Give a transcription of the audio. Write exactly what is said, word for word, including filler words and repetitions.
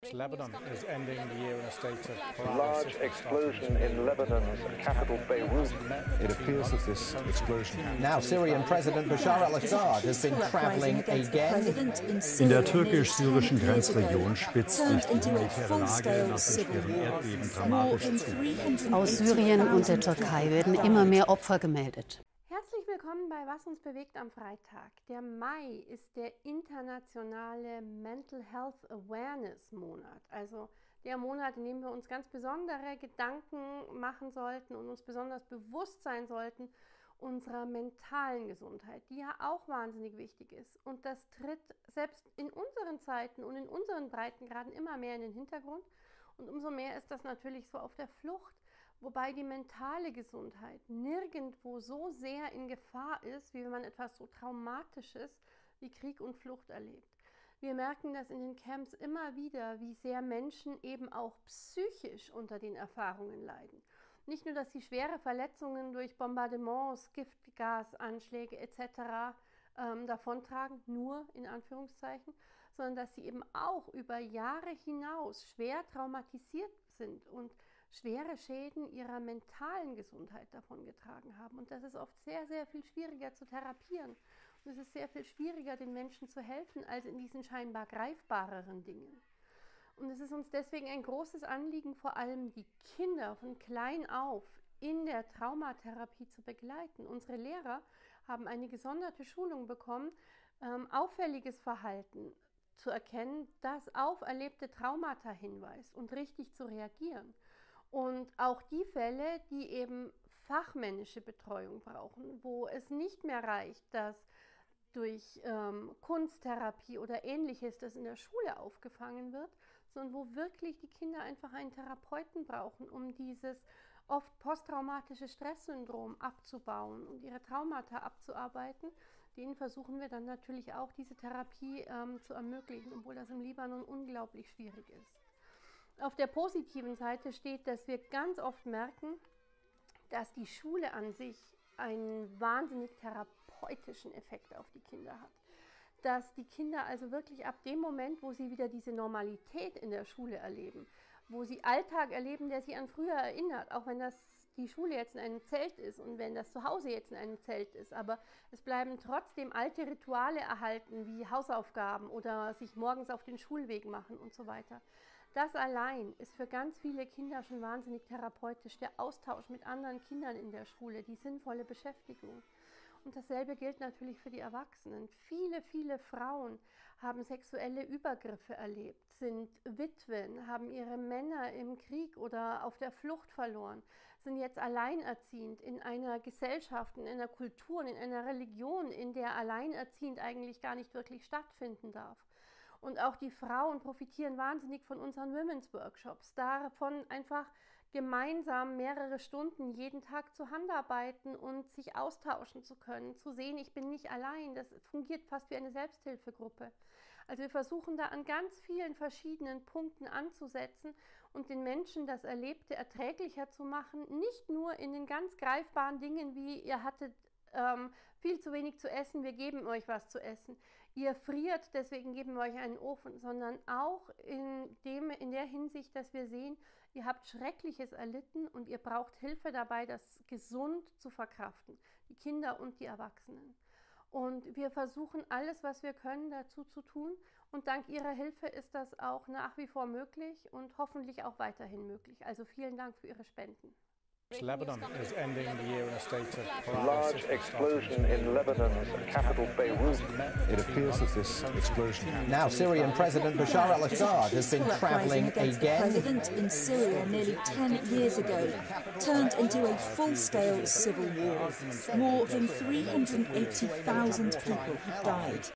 Lebanon is ending the year in a state of large explosion in Lebanon's capital Beirut. It appears that this explosion. Now Syrian President Bashar al-Assad has been traveling again. In der türkisch-syrischen Grenzregion spitzt sich die humanitäre Lage nach dem schweren Erdbeben dramatisch zu. Aus Syrien und der Türkei werden immer mehr Opfer gemeldet. Herzlich willkommen bei Was uns bewegt am Freitag. Der Mai ist der internationale Mental Health Awareness Monat, also der Monat, in dem wir uns ganz besondere Gedanken machen sollten und uns besonders bewusst sein sollten unserer mentalen Gesundheit, die ja auch wahnsinnig wichtig ist. Und das tritt selbst in unseren Zeiten und in unseren Breitengraden immer mehr in den Hintergrund. Und umso mehr ist das natürlich so auf der Flucht, wobei die mentale Gesundheit nirgendwo so sehr in Gefahr ist, wie wenn man etwas so Traumatisches wie Krieg und Flucht erlebt. Wir merken das in den Camps immer wieder, wie sehr Menschen eben auch psychisch unter den Erfahrungen leiden. Nicht nur, dass sie schwere Verletzungen durch Bombardements, Giftgasanschläge et cetera ähm, davontragen, nur in Anführungszeichen, sondern dass sie eben auch über Jahre hinaus schwer traumatisiert sind und schwere Schäden ihrer mentalen Gesundheit davongetragen haben. Und das ist oft sehr, sehr viel schwieriger zu therapieren. Und es ist sehr viel schwieriger, den Menschen zu helfen, als in diesen scheinbar greifbareren Dingen. Und es ist uns deswegen ein großes Anliegen, vor allem die Kinder von klein auf in der Traumatherapie zu begleiten. Unsere Lehrer haben eine gesonderte Schulung bekommen, ähm, auffälliges Verhalten zu erkennen, das auf erlebte Traumata hinweist und richtig zu reagieren. Und auch die Fälle, die eben fachmännische Betreuung brauchen, wo es nicht mehr reicht, dass durch ähm, Kunsttherapie oder Ähnliches das in der Schule aufgefangen wird, sondern wo wirklich die Kinder einfach einen Therapeuten brauchen, um dieses oft posttraumatische Stresssyndrom abzubauen und ihre Traumata abzuarbeiten. Denen versuchen wir dann natürlich auch diese Therapie ähm, zu ermöglichen, obwohl das im Libanon unglaublich schwierig ist. Auf der positiven Seite steht, dass wir ganz oft merken, dass die Schule an sich einen wahnsinnig therapeutischen Effekt auf die Kinder hat. Dass die Kinder also wirklich ab dem Moment, wo sie wieder diese Normalität in der Schule erleben, wo sie Alltag erleben, der sie an früher erinnert, auch wenn das die Schule jetzt in einem Zelt ist und wenn das Zuhause jetzt in einem Zelt ist, aber es bleiben trotzdem alte Rituale erhalten, wie Hausaufgaben oder sich morgens auf den Schulweg machen und so weiter. Das allein ist für ganz viele Kinder schon wahnsinnig therapeutisch, der Austausch mit anderen Kindern in der Schule, die sinnvolle Beschäftigung. Und dasselbe gilt natürlich für die Erwachsenen. Viele, viele Frauen haben sexuelle Übergriffe erlebt, sind Witwen, haben ihre Männer im Krieg oder auf der Flucht verloren, sind jetzt alleinerziehend in einer Gesellschaft, in einer Kultur, in einer Religion, in der alleinerziehend eigentlich gar nicht wirklich stattfinden darf. Und auch die Frauen profitieren wahnsinnig von unseren Women's Workshops, davon einfach gemeinsam mehrere Stunden jeden Tag zu Handarbeiten und sich austauschen zu können, zu sehen, ich bin nicht allein, das fungiert fast wie eine Selbsthilfegruppe. Also wir versuchen da an ganz vielen verschiedenen Punkten anzusetzen und den Menschen das Erlebte erträglicher zu machen, nicht nur in den ganz greifbaren Dingen wie ihr hattet ähm, viel zu wenig zu essen, wir geben euch was zu essen. Ihr friert, deswegen geben wir euch einen Ofen, sondern auch in, dem, in der Hinsicht, dass wir sehen, ihr habt Schreckliches erlitten und ihr braucht Hilfe dabei, das gesund zu verkraften, die Kinder und die Erwachsenen. Und wir versuchen alles, was wir können, dazu zu tun und dank ihrer Hilfe ist das auch nach wie vor möglich und hoffentlich auch weiterhin möglich. Also vielen Dank für Ihre Spenden. Lebanon is ending the year in a state of Large explosion in Lebanon's capital Beirut. It appears that this explosion. Now Syrian President Bashar al-Assad has been traveling again. The president in Syria nearly ten years ago turned into a full-scale civil war. More than three hundred eighty thousand people have died.